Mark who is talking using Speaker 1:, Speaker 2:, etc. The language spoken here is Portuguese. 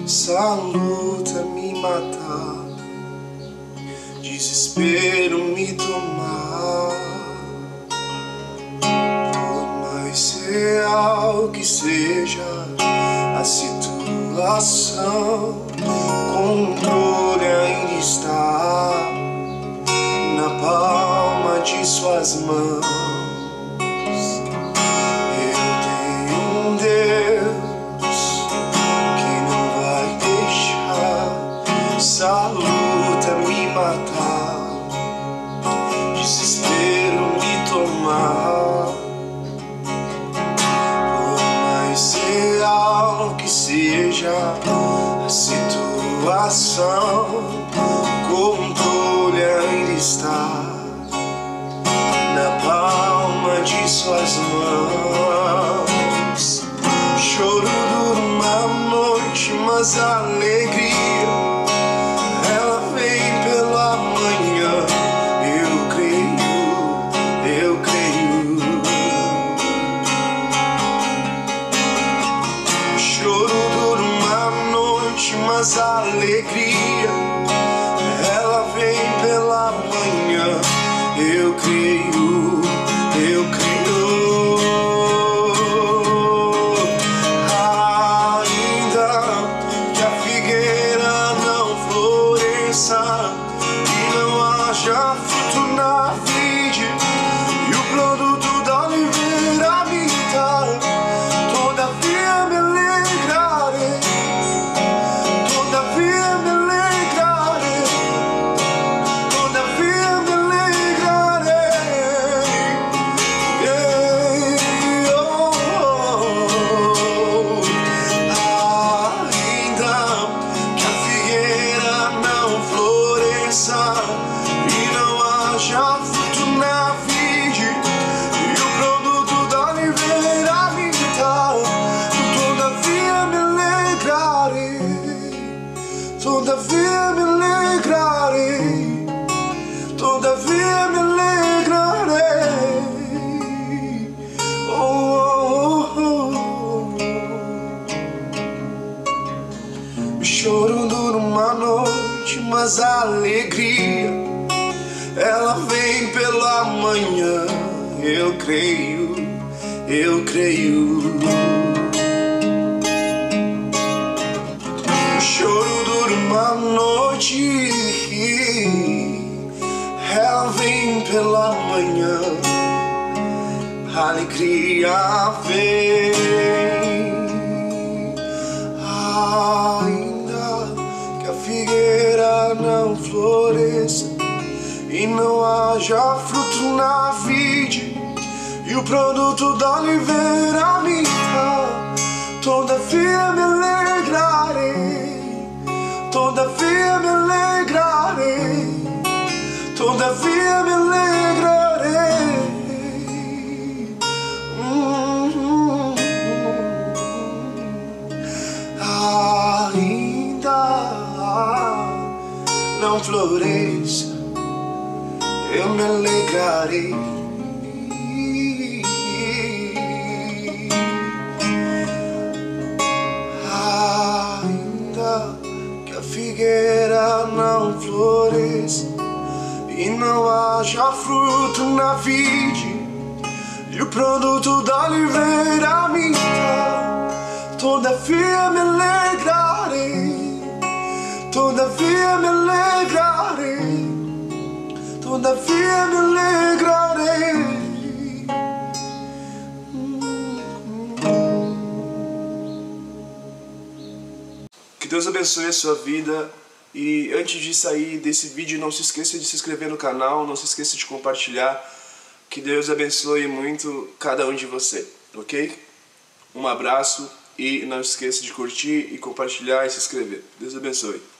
Speaker 1: essa luta me matar, desespero me tomar. Por mais real que seja a situação, controle ainda está na palma de suas mãos. Eu tenho um Deus que não vai deixar essa luta me matar, desespero me tomar. Por mais real que seja a situação, controle ainda está na palma de suas mãos. Choro dura uma noite, mas a alegria ela vem pela manhã. Eu creio, eu creio. Choro dura uma noite, mas a alegria ela vem pela manhã. Eu creio, eu creio. Ainda que a figueira não floresça e não haja fruto na vide, e o produto da oliveira minta, todavia me alegrarei, todavia me alegrarei, todavia me alegrarei. Yeah, oh, ainda que a figueira não floresça e não haja fruto na vide, e o produto da oliveira minta, todavia me alegrarei, todavia me alegrarei, todavia me alegrarei. Oh, oh, oh. O choro dura uma noite, mas a alegria ela vem pela manhã. Eu creio, eu creio. O choro dura uma noite, ela vem pela manhã. A alegria vem. Ainda que a figueira não floresça e não haja fruto na vide, e o produto da oliveira minta, todavia me alegrarei, todavia me alegrarei, todavia me alegrarei. Ainda não floresça, eu me alegrarei. Ainda que a figueira não floresça e não haja fruto na vide, e o produto da oliveira minta, todavia me alegrarei, todavia me alegrarei, todavia me alegrarei. Que Deus abençoe a sua vida. E antes de sair desse vídeo, não se esqueça de se inscrever no canal, não se esqueça de compartilhar. Que Deus abençoe muito cada um de você, ok? Um abraço e não se esqueça de curtir e compartilhar e se inscrever. Deus abençoe.